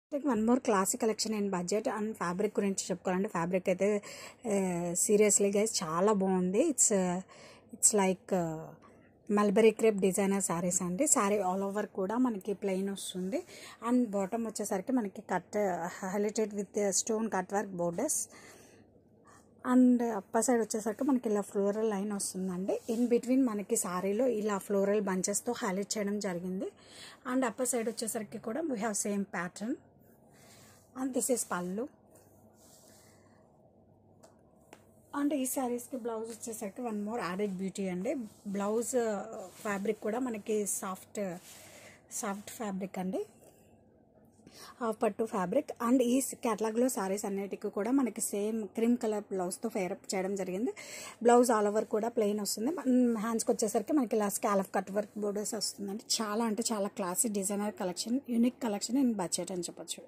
One more classic collection and budget and fabric గురించి చెప్పుకోవాలంటే fabric అయితే సీరియస్లీ గైస్ చాలా బాగుంది. It's like mulberry crepe designer saris అండి. శారీ ఆల్ ఓవర్ కూడా మనకి ప్లెయిన్ వస్తుంది అండ్ బాటమ్ వచ్చేసరికి మనకి cut highlighted with stone cut work borders and upper side వచ్చేసరికి మనకి ఇలా ఫ్లోరల్ లైన్ వస్తుందండి. ఇన్ బిట్వీన్ మనకి శారీలో ఇలా ఫ్లోరల్ బంచెస్తో హైలైట్ చేయడం జరిగింది. అండ్ అప్పర్ సైడ్ వచ్చేసరికి కూడా we have same pattern and this is పళ్ళు. అండ్ ఈ శారీస్కి బ్లౌజ్ వచ్చేసరికి వన్ మోర్ యాడెడ్ బ్యూటీ అండి. బ్లౌజ్ ఫ్యాబ్రిక్ కూడా మనకి సాఫ్ట్ ఫ్యాబ్రిక్ అండి, హాఫ్ పట్టు ఫ్యాబ్రిక్. అండ్ ఈ క్యాటలాగ్లో శారీస్ అన్నిటికీ కూడా మనకి సేమ్ క్రీమ్ కలర్ బ్లౌజ్తో ఫేరప్ చేయడం జరిగింది. బ్లౌజ్ ఆల్ ఓవర్ కూడా ప్లెయిన్ వస్తుంది. హ్యాండ్స్కి వచ్చేసరికి మనకి ఇలా స్కాలప్ కట్ వర్క్ బోర్డర్స్ వస్తుందండి. చాలా అంటే చాలా classic designer collection, unique collection in budget అని చెప్పొచ్చు.